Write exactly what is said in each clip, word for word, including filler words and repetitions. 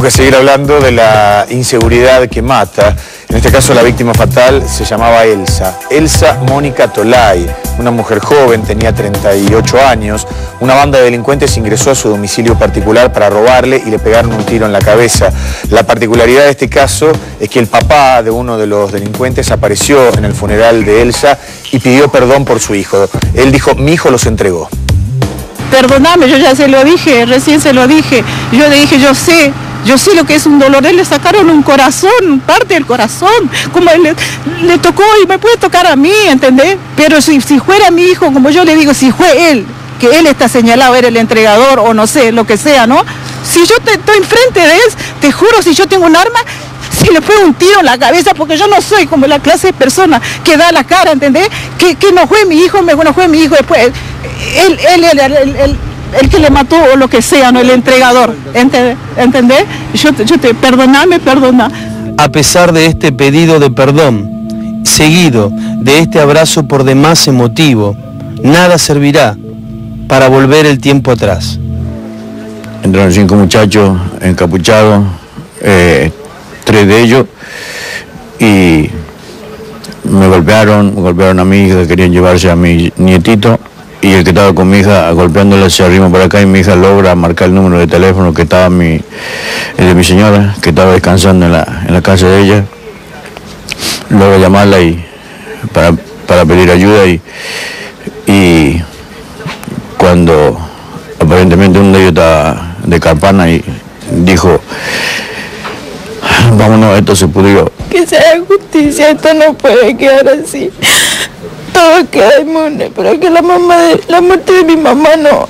Que seguir hablando de la inseguridad que mata. En este caso la víctima fatal se llamaba Elsa. Elsa Mónica Tolay, una mujer joven, tenía treinta y ocho años. Una banda de delincuentes ingresó a su domicilio particular para robarle y le pegaron un tiro en la cabeza. La particularidad de este caso es que el papá de uno de los delincuentes apareció en el funeral de Elsa y pidió perdón por su hijo. Él dijo: mi hijo los entregó. Perdóname, yo ya se lo dije, recién se lo dije. Yo le dije, yo sé, yo sé lo que es un dolor. Él le sacaron un corazón, parte del corazón, como él le, le tocó y me puede tocar a mí, ¿entendés? Pero si, si fuera mi hijo, como yo le digo, si fue él, que él está señalado, era el entregador o no sé, lo que sea, ¿no? Si yo te, estoy enfrente de él, te juro, si yo tengo un arma, si le fue un tiro en la cabeza, porque yo no soy como la clase de persona que da la cara, ¿entendés? Que, que no fue mi hijo, no fue mi hijo después. Él, él, él, él, él, él, el que le mató o lo que sea, no el entregador, ¿entendés? ¿Entendés? Yo, yo te, perdoname, perdona. A pesar de este pedido de perdón, seguido de este abrazo por demás emotivo, nada servirá para volver el tiempo atrás. Entraron cinco muchachos encapuchados, eh, tres de ellos, y me golpearon, me golpearon a mi hija, querían llevarse a mi nietito, y el que estaba con mi hija golpeándola se arrima por acá y mi hija logra marcar el número de teléfono que estaba mi, el de mi señora, que estaba descansando en la, en la casa de ella. Logra llamarla y para, para pedir ayuda y, y cuando aparentemente uno de ellos estaba de Carpana y dijo: vámonos, esto se pudrió. Que se haga justicia, esto no puede quedar así. Todo queda inmune, pero que la mamá de, la muerte de mi mamá no.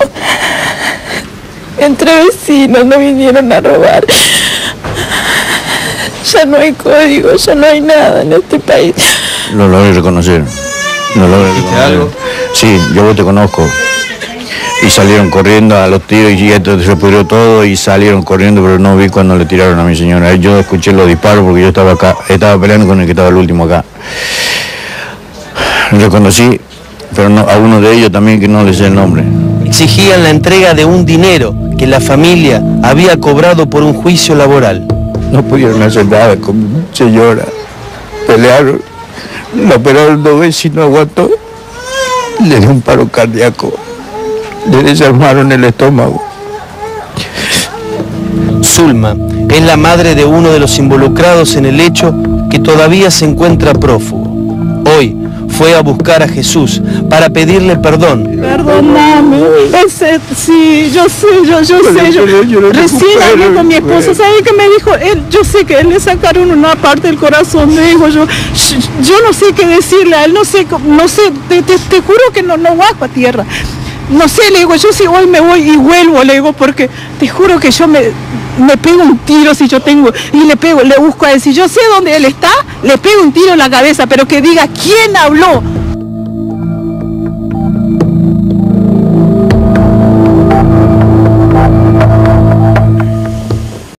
Entre vecinos no vinieron a robar. Ya no hay código, ya no hay nada en este país. Lo logré reconocer. Lo logré reconocer. Algo? Sí, yo vos te conozco. Y salieron corriendo a los tiros y esto se pudrió todo y salieron corriendo, pero no vi cuando le tiraron a mi señora. Yo escuché los disparos porque yo estaba acá, estaba peleando con el que estaba el último acá. Reconocí, pero no, a uno de ellos también que no le sé el nombre. Exigían la entrega de un dinero que la familia había cobrado por un juicio laboral. No pudieron hacer nada con mi señora. Pelearon, la operaron dos veces y no aguantó. Le dio un paro cardíaco. Le desarmaron el estómago. Zulma es la madre de uno de los involucrados en el hecho que todavía se encuentra prófugo. Hoy fue a buscar a Jesús para pedirle perdón. Perdóname, ese, sí, yo sé, yo, yo sé, yo, yo, yo recién hablé con mi esposo, ¿sabes qué me dijo? Él, yo sé que él le sacaron una parte del corazón, me dijo, yo, yo no sé qué decirle a él, no sé, no sé, te, te, te juro que no, no bajo a tierra. No sé, le digo, yo si hoy me voy y vuelvo, le digo, porque te juro que yo me, me pego un tiro si yo tengo, y le pego, le busco a él, si yo sé dónde él está, le pego un tiro en la cabeza, pero que diga quién habló.